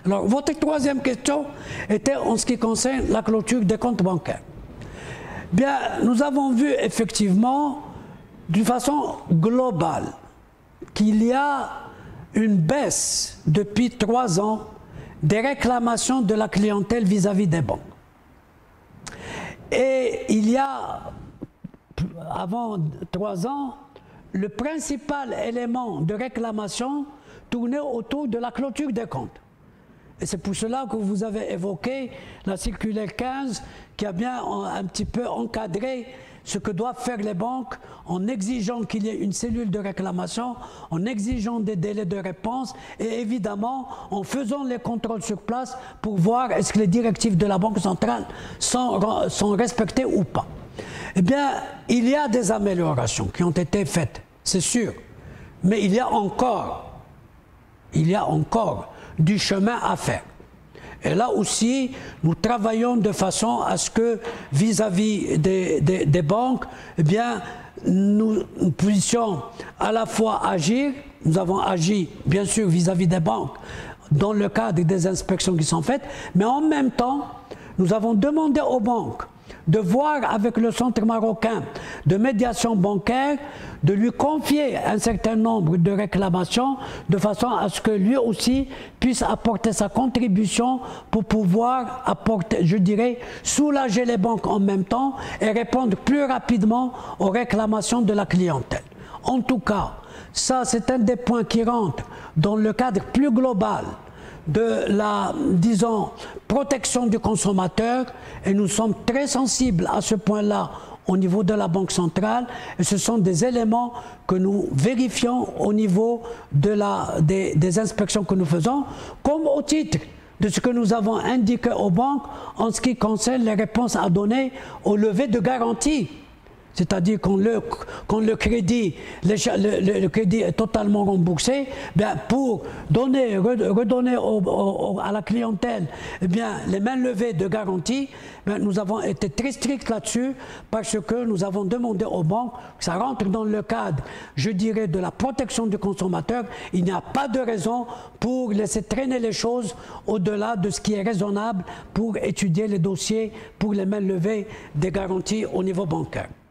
Alors, votre troisième question était en ce qui concerne la clôture des comptes bancaires. Bien, nous avons vu effectivement, d'une façon globale, qu'il y a une baisse depuis 3 ans des réclamations de la clientèle vis-à-vis des banques. Et il y a, avant 3 ans, le principal élément de réclamation tournait autour de la clôture des comptes. Et c'est pour cela que vous avez évoqué la circulaire 15 qui a bien un petit peu encadré ce que doivent faire les banques en exigeant qu'il y ait une cellule de réclamation, en exigeant des délais de réponse et évidemment en faisant les contrôles sur place pour voir est-ce que les directives de la Banque centrale sont respectées ou pas. Eh bien, il y a des améliorations qui ont été faites, c'est sûr, mais il y a encore du chemin à faire. Et là aussi, nous travaillons de façon à ce que vis-à-vis des banques, eh bien, nous puissions à la fois agir, nous avons agi bien sûr vis-à-vis des banques dans le cadre des inspections qui sont faites, mais en même temps, nous avons demandé aux banques de voir avec le Centre marocain de médiation bancaire, de lui confier un certain nombre de réclamations de façon à ce que lui aussi puisse apporter sa contribution pour pouvoir apporter, je dirais, soulager les banques en même temps et répondre plus rapidement aux réclamations de la clientèle. En tout cas, ça c'est un des points qui rentre dans le cadre plus global de la, disons, protection du consommateur et nous sommes très sensibles à ce point-là au niveau de la Banque centrale et ce sont des éléments que nous vérifions au niveau de des inspections que nous faisons, comme au titre de ce que nous avons indiqué aux banques en ce qui concerne les réponses à donner au levé de garantie. C'est-à-dire quand le crédit est totalement remboursé, bien pour redonner à la clientèle eh bien, les mains levées de garantie, bien, nous avons été très stricts là-dessus parce que nous avons demandé aux banques que ça rentre dans le cadre, je dirais, de la protection du consommateur. Il n'y a pas de raison pour laisser traîner les choses au-delà de ce qui est raisonnable pour étudier les dossiers pour les mains levées des garanties au niveau bancaire.